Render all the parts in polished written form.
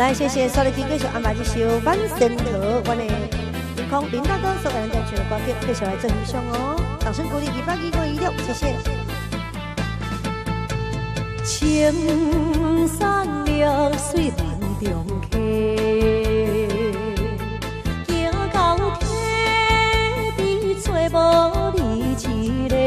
来，谢谢所有继续安排这首《万仙桃》，我的天空林大哥所给人点唱的歌曲，继续来做欣赏哦。掌声鼓励226，谢谢。 青山绿水万重溪，行到溪边找无你一个，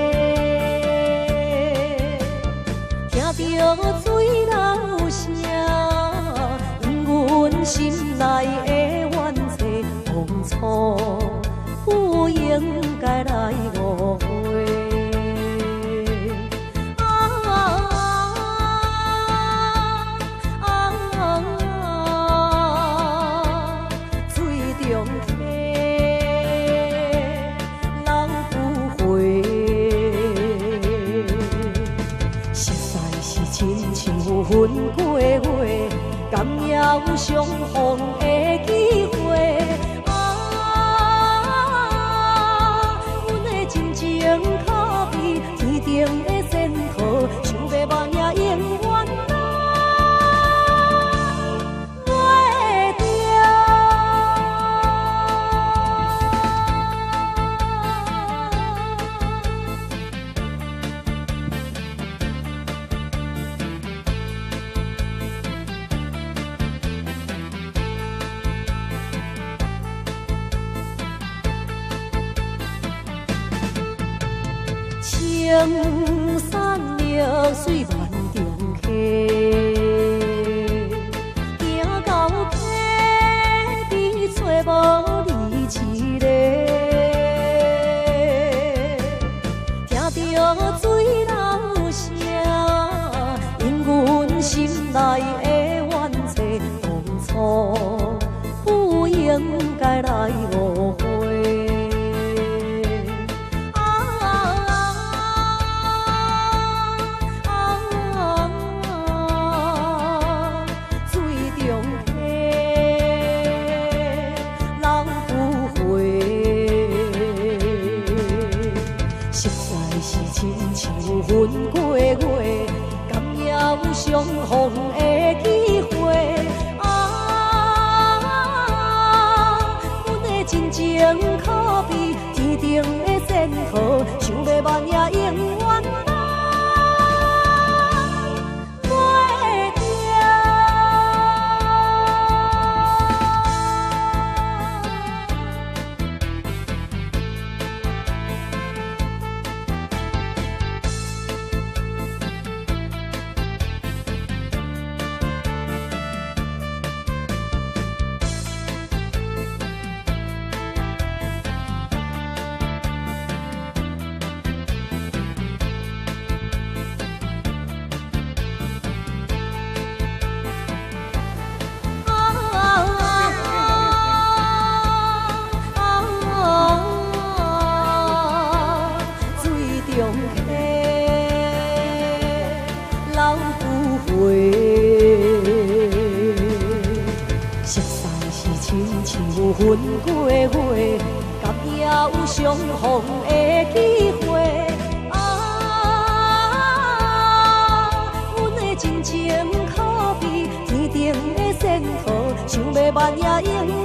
听着水流声，因阮心内的怨气当初不应该来误会。 分过月，甘要相逢的机会。阮的真情可比天顶的仙桃，想要万也永远袂着。青山绿水万重溪，行到溪边找无你一个，听着水流声，因阮心内的怨气，当初不应该来误会。 分过月，甘要相逢的机会。阮的真情可比天顶的仙桃，想要万也永远袂着。 分过月，甘要相逢的机会。阮的真情可比天顶的仙桃，想要万也永